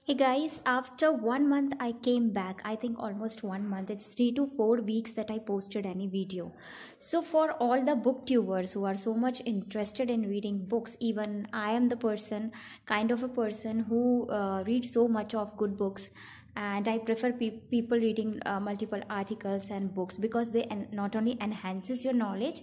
Hey guys, after 1 month I came back. I think almost 1 month. It's 3 to 4 weeks that I posted any video. So for all the booktubers who are so much interested in reading books, even I am the person, kind of a person who reads so much of good books, and I prefer people reading multiple articles and books because they not only enhances your knowledge,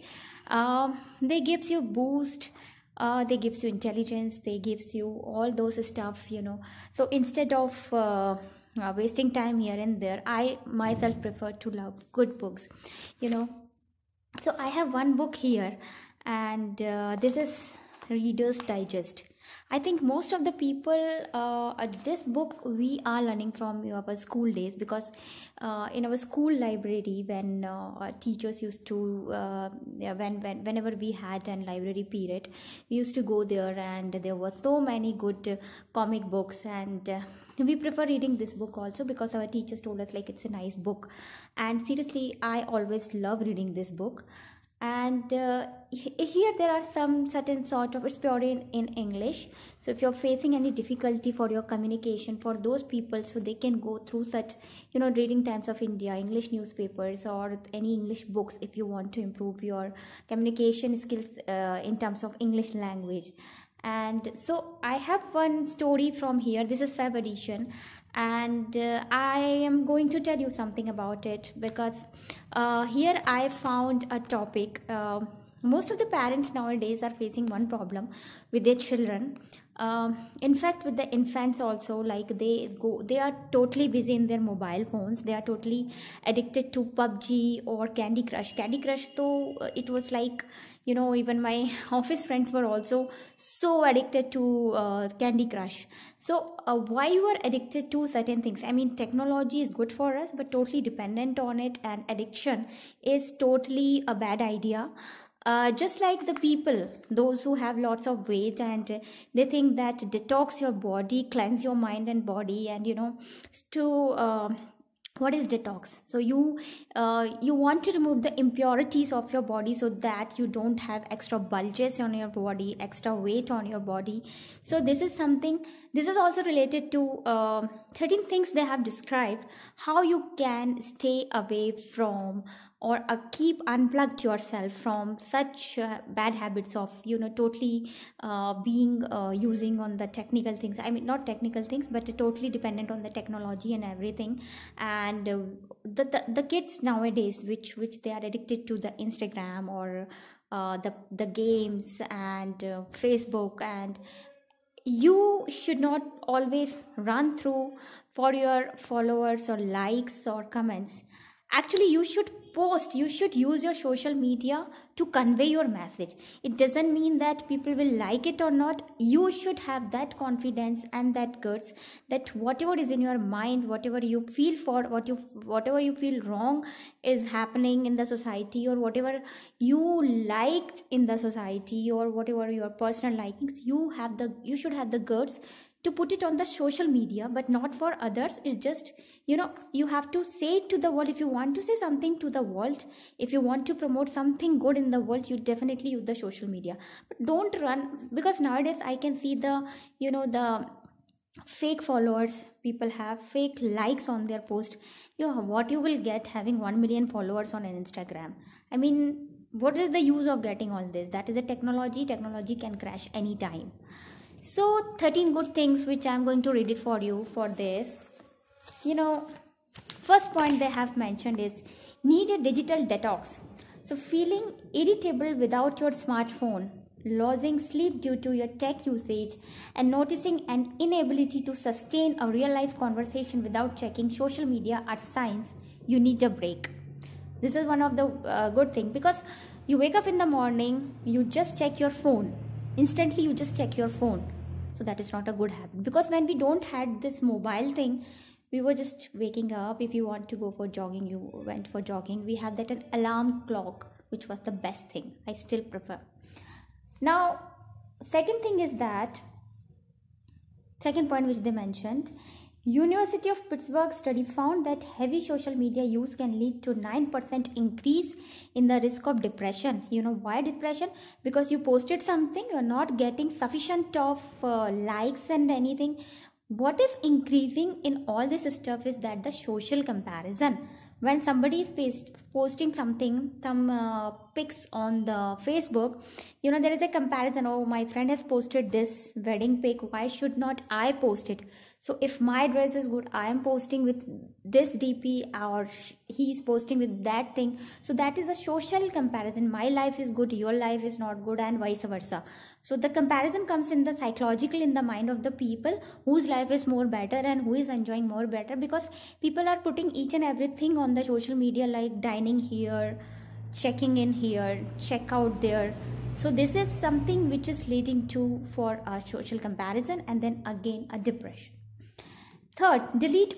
they gives you boost, they gives you intelligence, they gives you all those stuff. So instead of wasting time here and there, I myself prefer to love good books you know so I have one book here, and this is Reader's Digest. I think most of the people, this book we are learning from our school days, because in our school library, when teachers used to, yeah, whenever we had an library period, we used to go there, and there were so many good comic books, and we prefer reading this book also because our teachers told us like it's a nice book. And seriously, I always love reading this book. And here there are some certain sort of, it's purely in English. So if you're facing any difficulty for your communication, for those people, so they can go through such, reading Times of India, English newspapers, or any English books, if you want to improve your communication skills in terms of English language. And so I have one story from here. This is Feb edition, and I am going to tell you something about it, because here I found a topic. Most of the parents nowadays are facing one problem with their children. In fact, with the infants also, like they are totally busy in their mobile phones. They are totally addicted to PUBG or Candy Crush. Candy Crush, though, it was like, even my office friends were also so addicted to Candy Crush. So why you are addicted to certain things? I mean, technology is good for us, but totally dependent on it and addiction is totally a bad idea. Just like the people, those who have lots of weight, and they think that detox your body, cleanse your mind and body, and to what is detox? So you want to remove the impurities of your body, so that you don't have extra bulges on your body, extra weight on your body. So this is something, this is also related to 13 things they have described, how you can stay away from, or keep unplugged yourself from such bad habits of totally being using on the technical things. I mean, not technical things, but totally dependent on the technology and everything. And the kids nowadays, which they are addicted to the Instagram, or the games, and Facebook. And you should not always run through for your followers or likes or comments. Actually, you should post, you should use your social media to convey your message. It doesn't mean that people will like it or not. You should have that confidence and that guts, that whatever is in your mind, whatever you feel, for whatever you feel wrong is happening in the society, or whatever you liked in the society, or whatever your personal likings, you should have the guts to put it on the social media, but not for others. It's just, you have to say to the world. If you want to say something to the world, if you want to promote something good in the world, you definitely use the social media. But don't run, because nowadays I can see the fake followers people have, fake likes on their post. What you will get having 1 million followers on an Instagram? I mean, what is the use of getting all this? That is a technology can crash anytime. So 13 good things which I'm going to read it for you for this. First point they have mentioned is need a digital detox. So feeling irritable without your smartphone, losing sleep due to your tech usage, and noticing an inability to sustain a real life conversation without checking social media are signs you need a break. This is one of the good thing, because you wake up in the morning, you just check your phone. Instantly you just check your phone. So that is not a good habit, because when we don't had this mobile thing, we were just waking up. If you want to go for jogging, you went for jogging. We had that an alarm clock, which was the best thing. I still prefer. Now, second thing is that, second point which they mentioned, University of Pittsburgh study found that heavy social media use can lead to 9% increase in the risk of depression. Why depression? Because you posted something, you are not getting sufficient of likes and anything. What is increasing in all this stuff is that the social comparison. When somebody is posting something, some pics on the Facebook, there is a comparison. Oh, my friend has posted this wedding pic, why should not I post it? So if my dress is good, I am posting with this DP, or he's posting with that thing. So that is a social comparison. My life is good, your life is not good, and vice versa. So the comparison comes in the psychological, in the mind of the people whose life is more better and who is enjoying more better, because people are putting each and everything on the social media, like dining here, checking in here, check out there. So this is something which is leading to for a social comparison, and then again a depression. Third, delete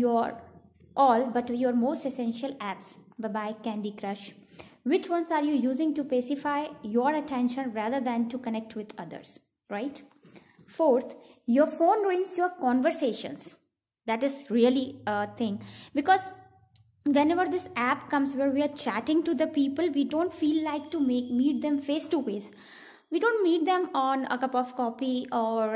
all but your most essential apps. Bye bye Candy Crush. Which ones are you using to pacify your attention rather than to connect with others, right? Fourth, your phone ruins your conversations. That is really a thing, because whenever this app comes where we are chatting to the people, we don't feel like to meet them face to face. We don't meet them on a cup of coffee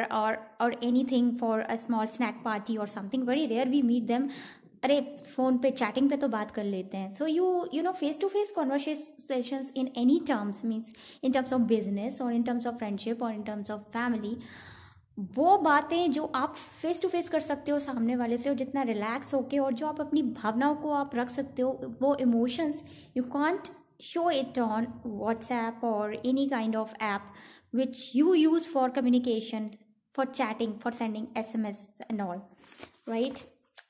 or anything for a small snack party or something. Very rare we meet them. अरे phone पे chatting पे तो बात कर लेते हैं. So you know face to face conversations in any terms, means in terms of business or in terms of friendship or in terms of family, वो बातें जो आप फेस टू फेस कर सकते हो सामने वाले से, और जितना रिलैक्स होके और जो आप अपनी भावनाओं को आप रख सकते हो, वो emotions you can't show it on WhatsApp or any kind of app which you use for communication, for chatting, for sending SMS and all, right?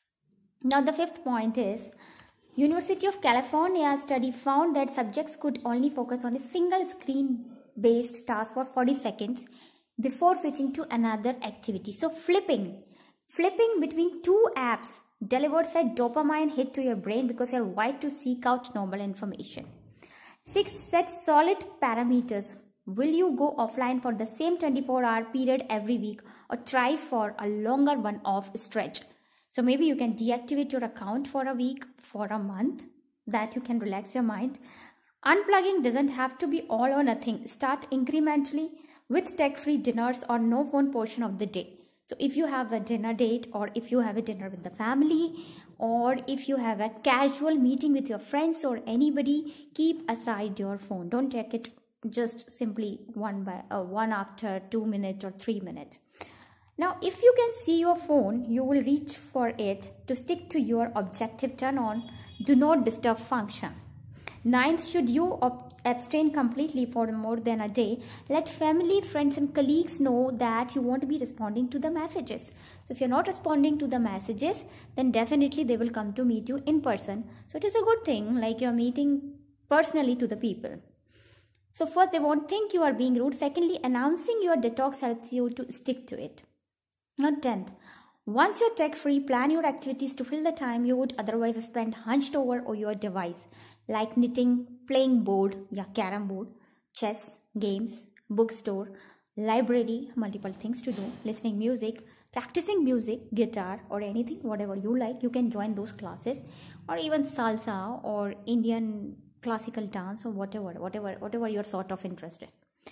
Now the fifth point is, University of California study found that subjects could only focus on a single screen based task for 40 seconds before switching to another activity. So flipping between two apps delivers a dopamine hit to your brain because you're wired to seek out novel information. 6. Set solid parameters. Will you go offline for the same 24-hour period every week, or try for a longer one-off stretch? So maybe you can deactivate your account for a week, for a month, that you can relax your mind. Unplugging doesn't have to be all or nothing. Start incrementally with tech-free dinners or no phone portion of the day. So if you have a dinner date, or if you have a dinner with the family, or if you have a casual meeting with your friends or anybody, keep aside your phone. Don't check it just simply one after 2 minutes or 3 minutes. Now, if you can see your phone, you will reach for it to stick to your objective. Turn on do not disturb function. 9th, should you abstain completely for more than a day, let family, friends and colleagues know that you won't be responding to the messages. So if you're not responding to the messages, then definitely they will come to meet you in person. So it is a good thing, like you're meeting personally to the people. So first, they won't think you are being rude. Secondly, announcing your detox helps you to stick to it. Now 10th, once you're tech free, plan your activities to fill the time you would otherwise spend hunched over your device, like knitting, playing board, carom board, chess, games, bookstore, library, multiple things to do, listening music, practicing music, guitar or anything, whatever you like. You can join those classes, or even salsa or Indian classical dance, or whatever you're sort of interested.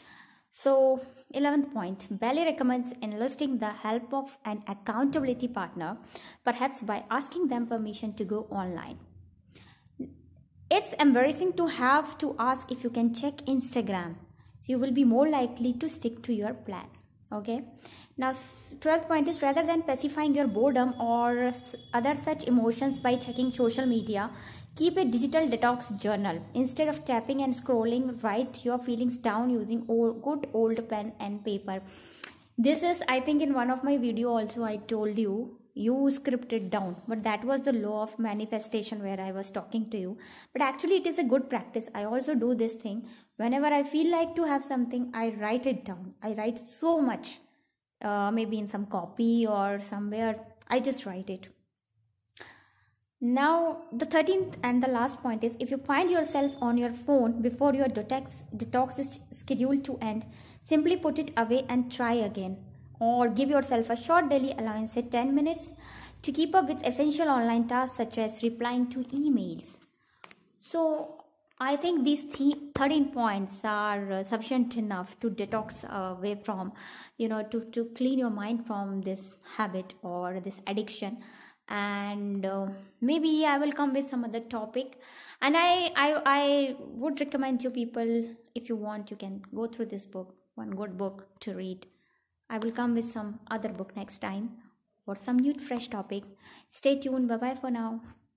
So 11th point, Bailey recommends enlisting the help of an accountability partner, perhaps by asking them permission to go online. It's embarrassing to have to ask if you can check Instagram. So you will be more likely to stick to your plan. Okay. Now 12th point is, rather than pacifying your boredom or other such emotions by checking social media, keep a digital detox journal. Instead of tapping and scrolling, write your feelings down using good old pen and paper. This is, I think, in one of my video also I told you script it down, but that was the law of manifestation where I was talking to you. But actually it is a good practice. I also do this thing. Whenever I feel like to have something, I write it down. I write so much, maybe in some copy or somewhere, I just write it. Now the 13th and the last point is, if you find yourself on your phone before your detox is scheduled to end, simply put it away and try again. Or give yourself a short daily allowance, say 10 minutes, to keep up with essential online tasks such as replying to emails. So I think these 13 points are sufficient enough to detox away from, to clean your mind from this habit or this addiction. And maybe I will come with some other topic. And I would recommend you people, if you want, you can go through this book, one good book to read. I will come with some other book next time or some new fresh topic. Stay tuned. Bye bye for now.